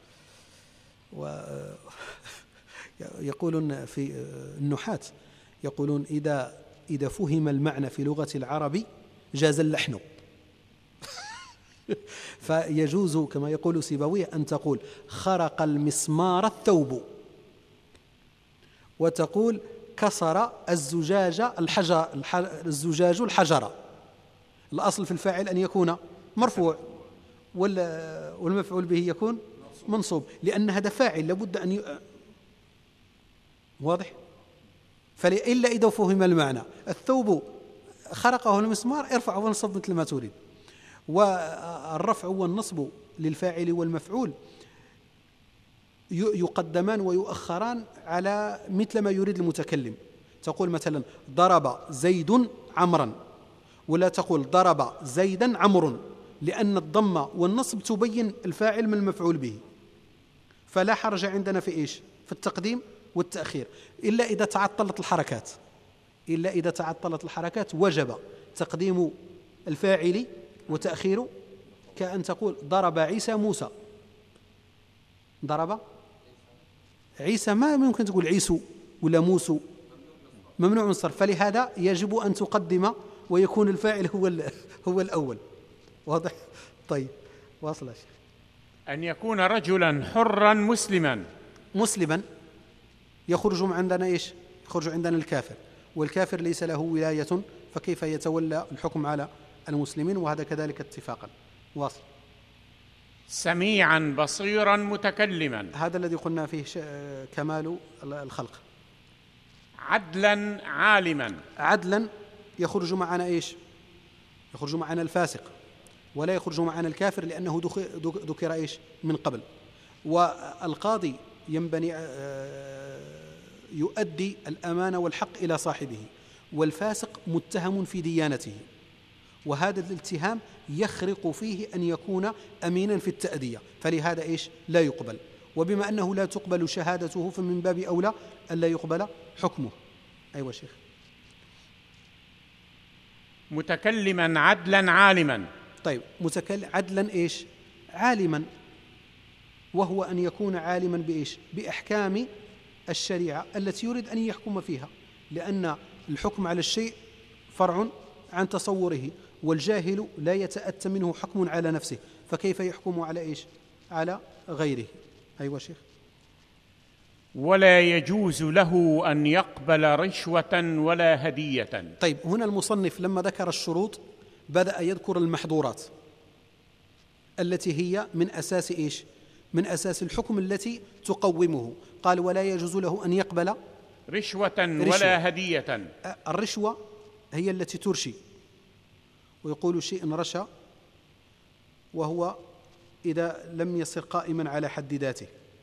ويقولون في النحاة، يقولون إذا فهم المعنى في لغة العرب جاز اللحن. فيجوز كما يقول سيبويه أن تقول خرق المسمار الثوب، وتقول كسر الزجاج الحجر. الأصل في الفاعل أن يكون مرفوع، والمفعول به يكون منصوب، لأن هذا فاعل لابد أن واضح. فإلا إذا فهم المعنى، الثوب خرقه المسمار ارفعه وانصب مثل ما تريد. والرفع والنصب للفاعل والمفعول يقدمان ويؤخران على مثل ما يريد المتكلم. تقول مثلا ضرب زيد عمرا، ولا تقول ضرب زيدا عمرو، لأن الضمة والنصب تبين الفاعل من المفعول به. فلا حرج عندنا في في التقديم والتأخير، إلا إذا تعطلت الحركات وجب تقديم الفاعل وتأخير. كأن تقول ضرب عيسى موسى، ضرب عيسى ما ممكن تقول عيسو ولا موسو، ممنوع من الصرف. فلهذا يجب أن تقدم ويكون الفاعل هو الأول. واضح؟ طيب، واصل يا شيخ. أن يكون رجلا حرا مسلما. يخرج عندنا يخرج عندنا الكافر، والكافر ليس له ولاية، فكيف يتولى الحكم على المسلمين؟ وهذا كذلك اتفاقا. واصل. سميعا بصيرا متكلما، هذا الذي قلنا فيه كمال الخلق. عدلا عالما يخرج معنا يخرج معنا الفاسق، ولا يخرج معنا الكافر، لأنه ذكر من قبل. والقاضي ينبني يؤدي الأمانة والحق إلى صاحبه، والفاسق متهم في ديانته، وهذا الاتهام يخرق فيه أن يكون أمينا في التأدية، فلهذا لا يقبل. وبما أنه لا تقبل شهادته فمن باب أولى أن لا يقبل حكمه. أيوة شيخ. متكلما عدلا عالما. طيب، عدلا عالما، وهو أن يكون عالما بأحكام الشريعة التي يريد أن يحكم فيها، لأن الحكم على الشيء فرع عن تصوره، والجاهل لا يتأتى منه حكم على نفسه، فكيف يحكم على على غيره. أيوة شيخ. ولا يجوز له أن يقبل رشوة ولا هدية. طيب، هنا المصنف لما ذكر الشروط بدأ يذكر المحظورات التي هي من أساس من أساس الحكم التي تقومه. قال ولا يجوز له أن يقبل رشوة ولا هدية. الرشوة هي التي ترشي، ويقول شيء رشى وهو إذا لم يصر قائما على حد ذاته.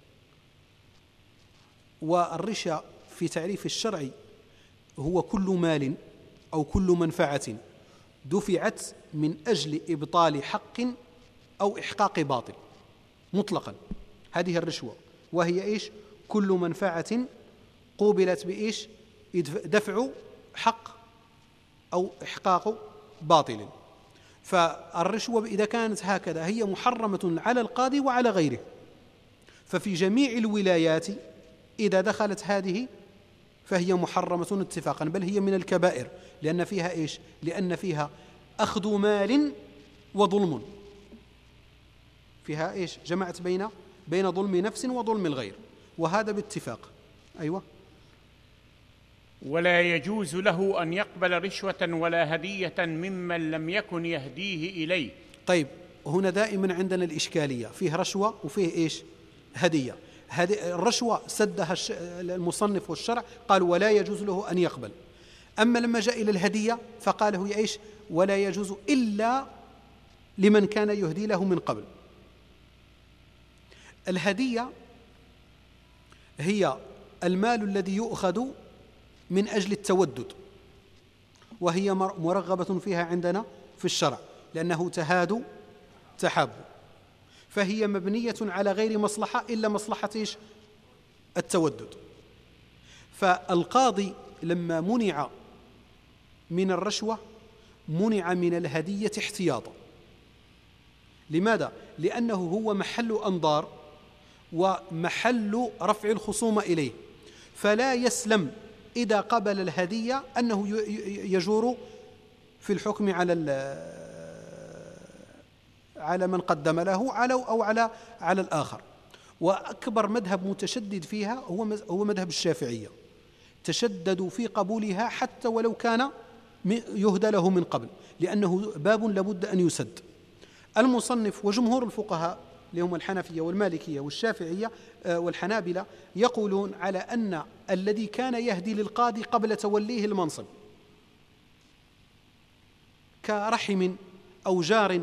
والرشا في تعريف الشرعي هو كل مال أو كل منفعة دفعت من أجل إبطال حق أو إحقاق باطل مطلقا. هذه الرشوة، وهي كل منفعة قوبلت دفع حق أو إحقاق باطل. فالرشوة إذا كانت هكذا هي محرمة على القاضي وعلى غيره. ففي جميع الولايات إذا دخلت هذه فهي محرمة اتفاقا، بل هي من الكبائر، لأن فيها إيش؟ لأن فيها أخذ مال وظلم، فيها إيش؟ جمعت بين ظلم نفس وظلم الغير، وهذا باتفاق. أيوة. ولا يجوز له أن يقبل رشوة ولا هدية ممن لم يكن يهديه إليه. طيب، هنا دائما عندنا الإشكالية، فيه رشوة وفيه إيش؟ هدية. الرشوة سدها المصنف والشرع، قال ولا يجوز له أن يقبل. أما لما جاء إلى الهدية فقال هي إيش؟ ولا يجوز إلا لمن كان يهدي له من قبل. الهدية هي المال الذي يؤخذ من أجل التودد، وهي مرغبة فيها عندنا في الشرع، لأنه تهاد تحاب، فهي مبنية على غير مصلحة إلا مصلحة إيش؟ التودد. فالقاضي لما منع من الرشوة منع من الهدية احتياطا. لماذا؟ لأنه هو محل أنظار ومحل رفع الخصوم إليه، فلا يسلم إذا قبل الهدية أنه يجور في الحكم على من قدم له أو على الآخر. وأكبر مذهب متشدد فيها هو مذهب الشافعية، تشددوا في قبولها حتى ولو كان يهدى له من قبل، لأنه باب لابد أن يسد. المصنف وجمهور الفقهاء اللي هم الحنفية والمالكية والشافعية والحنابلة يقولون على أن الذي كان يهدي للقاضي قبل توليه المنصب كرحم أو جار،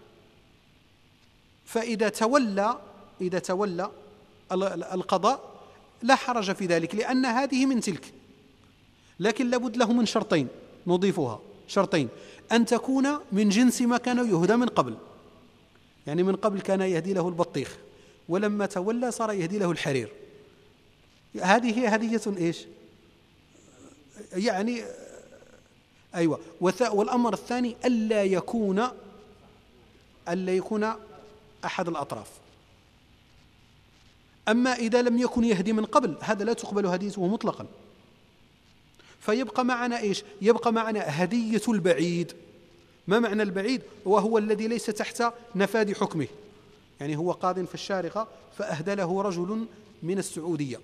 فإذا تولى القضاء لا حرج في ذلك، لأن هذه من تلك، لكن لابد له من شرطين نضيفها، شرطين: أن تكون من جنس ما كان يهدى من قبل، يعني من قبل كان يهدي له البطيخ، ولما تولى صار يهدي له الحرير. هذه هي هدية إيش؟ يعني أيوة. والأمر الثاني ألا يكون أحد الأطراف. أما إذا لم يكن يهدي من قبل هذا لا تقبل هديته مطلقا. فيبقى معنا إيش؟ يبقى معنا هدية البعيد. ما معنى البعيد؟ وهو الذي ليس تحت نفاذ حكمه، يعني هو قاض في الشارقة فأهدى له رجل من السعودية،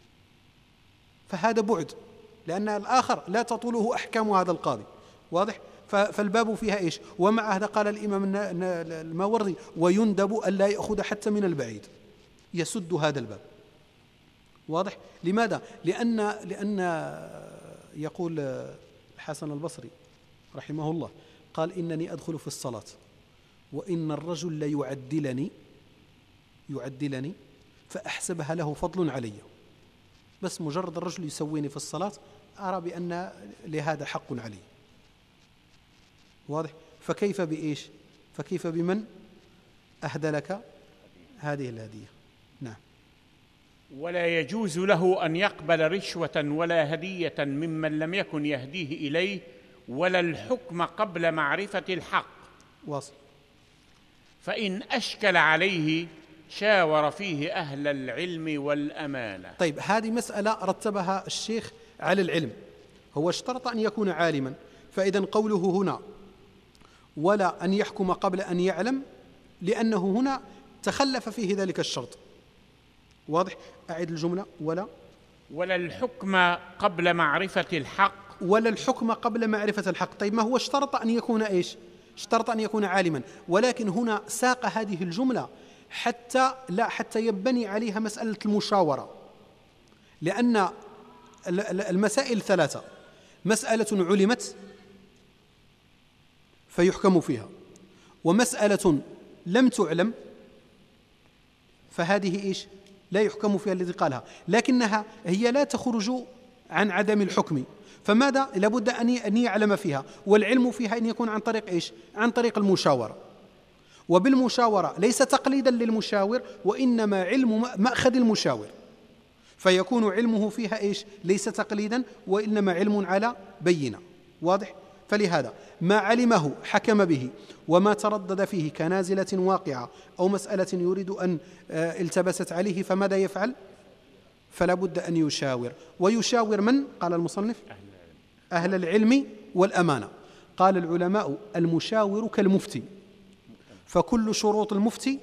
فهذا بعد، لأن الآخر لا تطوله أحكام هذا القاضي، واضح؟ فالباب فيها إيش؟ ومع هذا قال الإمام الماوردي ويندب أن لا يأخذ حتى من البعيد، يسد هذا الباب، واضح؟ لماذا؟ لأن يقول الحسن البصري رحمه الله قال إنني أدخل في الصلاة وإن الرجل يعدلني فأحسبها له فضل علي، بس مجرد الرجل يسويني في الصلاة أرى بأن لهذا حق علي، واضح؟ فكيف بإيش؟ فكيف بمن أهدى لك هذه الهدية؟ نعم. ولا يجوز له أن يقبل رشوة ولا هدية ممن لم يكن يهديه إليه ولا الحكم قبل معرفة الحق. واصل. فإن أشكل عليه شاور فيه أهل العلم والأمانة. طيب، هذه مسألة رتبها الشيخ على العلم، هو اشترط أن يكون عالما، فإذا قوله هنا ولا أن يحكم قبل أن يعلم لأنه هنا تخلف فيه ذلك الشرط، واضح؟ أعيد الجملة: ولا الحكم قبل معرفة الحق. ولا الحكم قبل معرفة الحق. طيب، ما هو اشترط أن يكون إيش؟ اشترط أن يكون عالما، ولكن هنا ساق هذه الجملة حتى يبني عليها مسألة المشاورة، لأن المسائل ثلاثة: مسألة علمت فيحكم فيها، ومسألة لم تعلم فهذه إيش؟ لا يحكم فيها الذي قالها، لكنها هي لا تخرج عن عدم الحكم، فماذا؟ لابد أن يعلم فيها، والعلم فيها أن يكون عن طريق إيش؟ عن طريق المشاورة، وبالمشاورة ليس تقليدا للمشاور وإنما علم مأخذ المشاور، فيكون علمه فيها إيش؟ ليس تقليدا وإنما علم على بينة، واضح؟ فلهذا ما علمه حكم به، وما تردد فيه كنازلة واقعة أو مسألة يريد أن التبست عليه فماذا يفعل؟ فلا بد أن يشاور. ويشاور من؟ قال المصنف أهل العلم والأمانة. قال العلماء المشاور كالمفتي، فكل شروط المفتي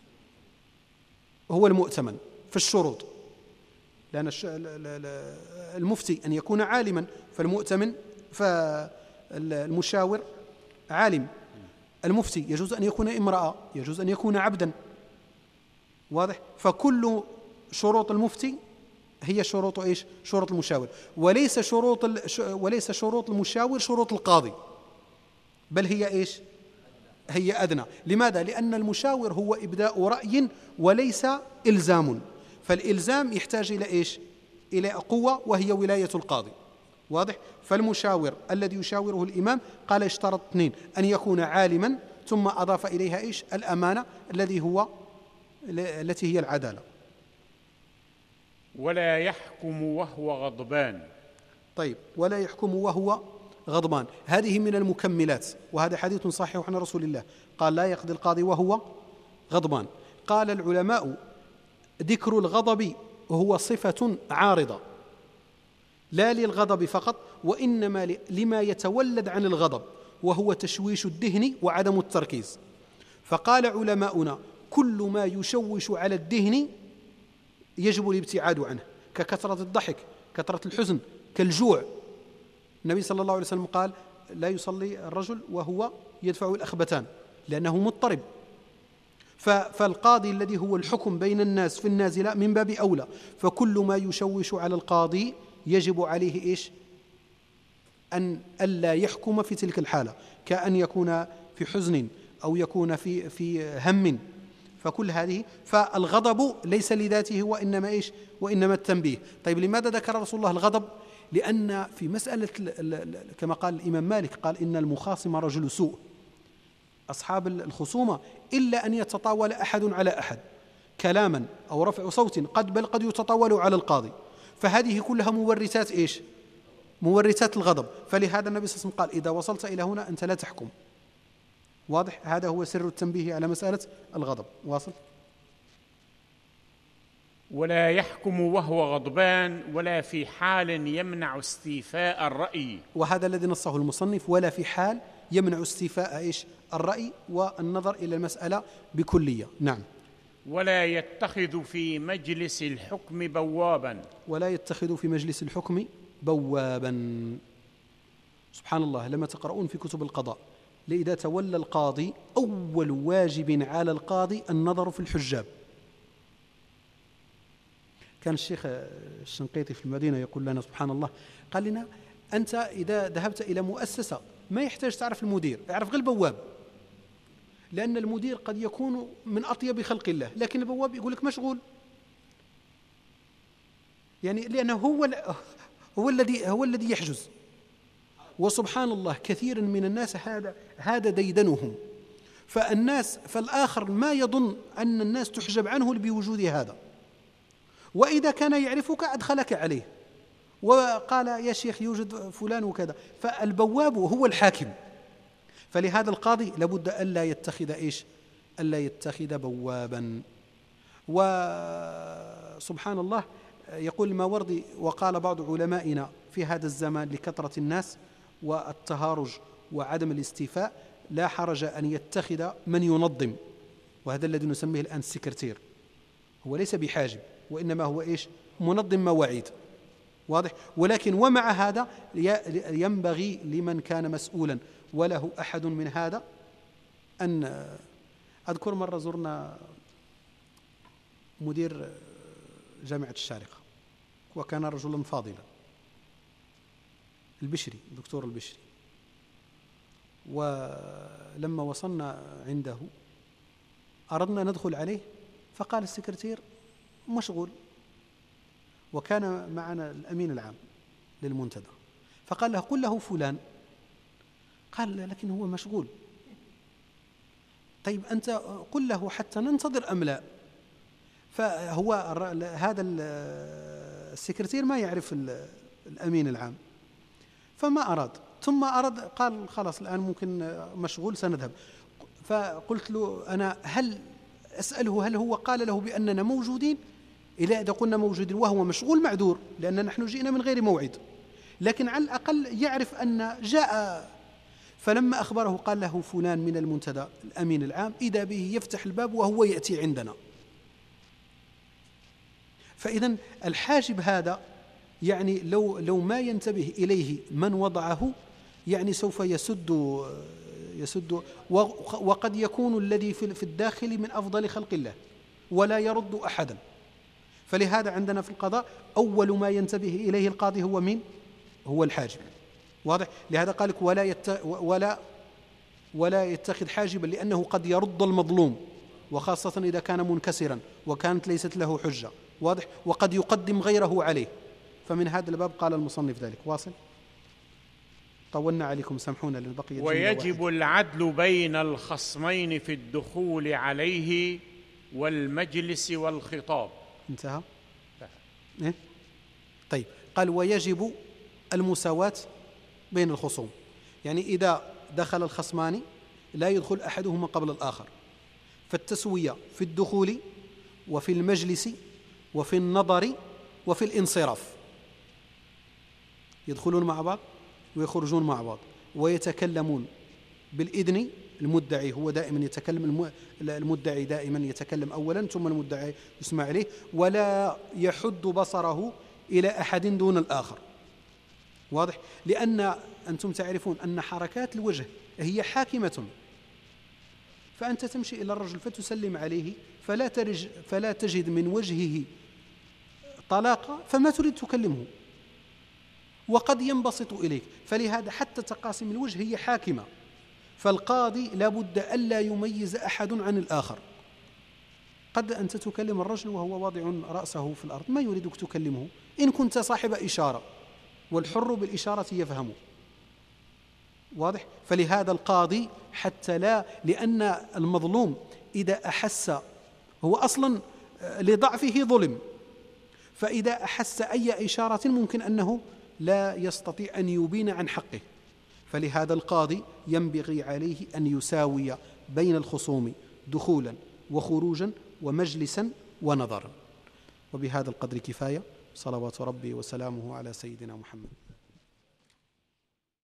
هو المؤتمن في الشروط، لأن المفتي أن يكون عالما، فالمؤتمن فالمشاور عالم. المفتي يجوز أن يكون امرأة، يجوز أن يكون عبدا، واضح؟ فكل شروط المفتي هي شروط إيش؟ شروط المشاور، وليس شروط المشاور شروط القاضي، بل هي إيش؟ هي أدنى. لماذا؟ لأن المشاور هو إبداء رأي وليس إلزام، فالإلزام يحتاج إلى إيش؟ إلى قوة، وهي ولاية القاضي، واضح؟ فالمشاور الذي يشاوره الإمام قال اشترط اثنين: أن يكون عالما، ثم أضاف إليها إيش؟ الأمانة التي هي العدالة. ولا يحكم وهو غضبان. طيب، ولا يحكم وهو غضبان، هذه من المكملات، وهذا حديث صحيح عن رسول الله قال لا يقضي القاضي وهو غضبان. قال العلماء ذكر الغضب هو صفة عارضة، لا للغضب فقط، وإنما لما يتولد عن الغضب، وهو تشويش الذهن وعدم التركيز. فقال علماؤنا كل ما يشوش على الذهن يجب الابتعاد عنه، ككثرة الضحك، كثرة الحزن، كالجوع. النبي صلى الله عليه وسلم قال لا يصلي الرجل وهو يدفع الأخبثان لأنه مضطرب. فالقاضي الذي هو الحكم بين الناس في النازلة من باب أولى، فكل ما يشوش على القاضي يجب عليه إيش؟ أن ألا يحكم في تلك الحالة، كأن يكون في حزن أو يكون في هم. فكل هذه، فالغضب ليس لذاته وإنما إيش؟ وإنما التنبيه. طيب، لماذا ذكر رسول الله الغضب؟ لأن في مسألة كما قال الإمام مالك قال إن المخاصم رجل سوء، أصحاب الخصومة إلا أن يتطاول أحد على أحد كلاما أو رفع صوت، بل قد يتطاول على القاضي، فهذه كلها مورثات إيش؟ مورثات الغضب. فلهذا النبي صلى الله عليه وسلم قال إذا وصلت إلى هنا أنت لا تحكم، واضح؟ هذا هو سر التنبيه على مسألة الغضب. واصل. ولا يحكم وهو غضبان ولا في حال يمنع استيفاء الرأي، وهذا الذي نصه المصنف، ولا في حال يمنع استيفاء إيش؟ الرأي والنظر إلى المسألة بكلية. نعم. ولا يتخذ في مجلس الحكم بوابا، ولا يتخذ في مجلس الحكم بوابا. سبحان الله، لما تقرؤون في كتب القضاء لإذا تولى القاضي أول واجب على القاضي النظر في الحجاب. كان الشيخ الشنقيطي في المدينة يقول لنا سبحان الله، قال لنا أنت إذا ذهبت إلى مؤسسة ما يحتاج تعرف المدير، اعرف غير البواب، لأن المدير قد يكون من أطيب خلق الله، لكن البواب يقول لك مشغول، يعني لأنه هو الذي يحجز. وسبحان الله كثير من الناس هذا ديدنهم، فالآخر ما يظن أن الناس تحجب عنه بوجود هذا، وإذا كان يعرفك أدخلك عليه وقال يا شيخ يوجد فلان وكذا، فالبواب هو الحاكم. فلهذا القاضي لابد ألا يتخذ إيش؟ ألا يتخذ بوابا. وسبحان الله يقول الماوردي وقال بعض علمائنا في هذا الزمان لكثرة الناس والتهارج وعدم الاستيفاء لا حرج أن يتخذ من ينظم، وهذا الذي نسميه الآن السكرتير، هو ليس بحاجب وإنما هو إيش؟ منظم مواعيد، واضح؟ ولكن ومع هذا ينبغي لمن كان مسؤولا وله أحد من هذا أن أذكر مرة زرنا مدير جامعة الشارقة وكان رجلا فاضلا، البشري، الدكتور البشري، ولما وصلنا عنده أردنا ندخل عليه فقال السكرتير مشغول، وكان معنا الأمين العام للمنتدى، فقال له قل له فلان، قال لكن هو مشغول. طيب أنت قل له حتى ننتظر أم لا؟ فهو هذا السكرتير ما يعرف الأمين العام فما أراد، ثم أراد قال خلاص الآن ممكن مشغول سنذهب. فقلت له أنا هل أسأله هل هو قال له بأننا موجودين؟ إذا قلنا موجودين وهو مشغول معذور، لأن نحن جئنا من غير موعد، لكن على الأقل يعرف أن جاء. فلما أخبره قال له فلان من المنتدى الأمين العام، إذا به يفتح الباب وهو يأتي عندنا. فإذا الحاجب هذا يعني لو ما ينتبه إليه من وضعه يعني سوف يسد وقد يكون الذي في الداخل من أفضل خلق الله ولا يرد أحدا. فلهذا عندنا في القضاء أول ما ينتبه إليه القاضي هو مين؟ هو الحاجب. واضح؟ لهذا قال لك ولا يتخذ حاجبا، لأنه قد يرد المظلوم، وخاصة إذا كان منكسرا وكانت ليست له حجة. واضح؟ وقد يقدم غيره عليه. فمن هذا الباب قال المصنف ذلك. واصل؟ طولنا عليكم، سامحونا لأن بقي. ويجب العدل بين الخصمين في الدخول عليه والمجلس والخطاب. انتهى؟ إيه؟ طيب، قال ويجب المساواة بين الخصوم، يعني إذا دخل الخصمان لا يدخل أحدهما قبل الآخر، فالتسوية في الدخول وفي المجلس وفي النظر وفي الانصراف، يدخلون مع بعض ويخرجون مع بعض ويتكلمون بالإذن. المدعي هو دائما يتكلم، المدعي دائما يتكلم أولا ثم المدعي يسمع عليه، ولا يحد بصره إلى أحد دون الآخر. واضح؟ لأن أنتم تعرفون أن حركات الوجه هي حاكمة، فأنت تمشي إلى الرجل فتسلم عليه فلا تجد من وجهه طلاقة فما تريد تكلمه، وقد ينبسط إليك. فلهذا حتى تقاسم الوجه هي حاكمة، فالقاضي لابد ألا يميز أحد عن الآخر. قد أنت تكلم الرجل وهو واضع رأسه في الأرض، ما يريدك تكلمه إن كنت صاحب إشارة، والحر بالإشارة يفهم. واضح؟ فلهذا القاضي حتى لا، لأن المظلوم إذا أحس، هو أصلا لضعفه ظلم، فإذا أحس أي إشارة ممكن أنه لا يستطيع أن يبين عن حقه. فلهذا القاضي ينبغي عليه أن يساوي بين الخصوم دخولا وخروجا ومجلسا ونظرا. وبهذا القدر كفاية. صلوات ربي وسلامه على سيدنا محمد.